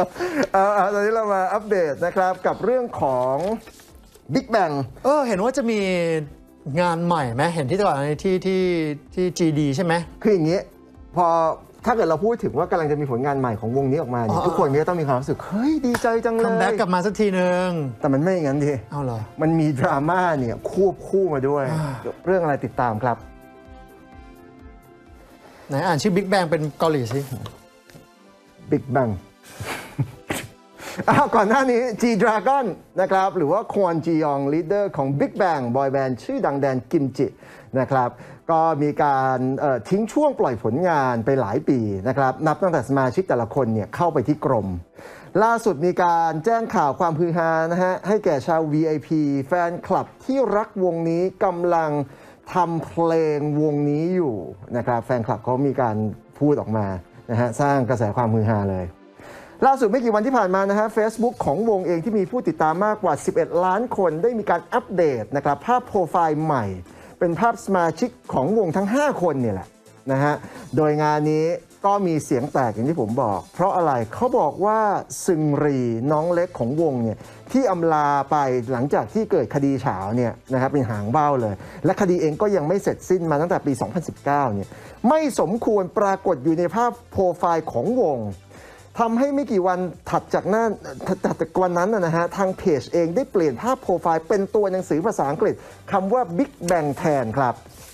ตอนนี้เรามาอัปเดตนะครับกับเรื่องของ Big Bang เห็นว่าจะมีงานใหม่ไหมเห็นที่ตลาดที่ GD ใช่ไหมคืออย่างนี้พอถ้าเกิดเราพูดถึงว่ากำลังจะมีผลงานใหม่ของวงนี้ออกมาเนี่ยทุกคนก็ต้องมีความรู้สึกเฮ้ยดีใจจังเลยคัมแบ็กกลับมาสักทีนึงแต่มันไม่อย่างนั้นดิเอาเหรอมันมีดราม่าเนี่ยควบคู่มาด้วยเรื่องอะไรติดตามครับไหนอ่านชื่อ Big Bang เป็นเกาหลีสิ Big Bang ก่อนหน้านี้ G-Dragon นะครับหรือว่าควอนจียองลีดเดอร์ของ Big Bang บอยแบนด์ชื่อดังแดนกิมจินะครับก็มีการทิ้งช่วงปล่อยผลงานไปหลายปีนะครับนับตั้งแต่สมาชิกแต่ละคนเนี่ยเข้าไปที่กรมล่าสุดมีการแจ้งข่าวความฮือฮานะฮะให้แก่ชาว VIP แฟนคลับที่รักวงนี้กำลังทำเพลงวงนี้อยู่นะครับแฟนคลับเขามีการพูดออกมานะฮะสร้างกระแสความฮือฮาเลยล่าสุดไม่กี่วันที่ผ่านมานะฮะ Facebook ของวงเองที่มีผู้ติดตามมากกว่า11ล้านคนได้มีการอัปเดตนะครับภาพโปรไฟล์ใหม่เป็นภาพสมาชิกของวงทั้ง5คนเนี่ยแหละนะฮะโดยงานนี้ก็มีเสียงแตกอย่างที่ผมบอกเพราะอะไรเขาบอกว่าซึงรีน้องเล็กของวงเนี่ยที่อำลาไปหลังจากที่เกิดคดีเฉาเนี่ยนะครับเป็นหางเบ้าเลยและคดีเองก็ยังไม่เสร็จสิ้นมาตั้งแต่ปี 2019 เนี่ยไม่สมควรปรากฏอยู่ในภาพโปรไฟล์ของวงทำให้ไม่กี่วันถัดจากวันนั้นนะฮะทางเพจเองได้เปลี่ยนภาพโปรไฟล์เป็นตัวหนังสือภาษาอังกฤษคำว่า Big Bang แทนครับ